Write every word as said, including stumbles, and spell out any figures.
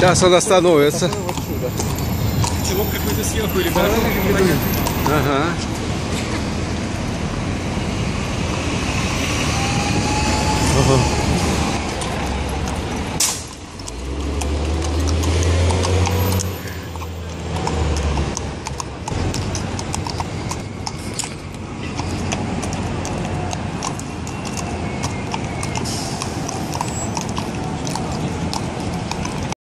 Сейчас он остановится. Лоб какой-то сверху, ребята. Ага.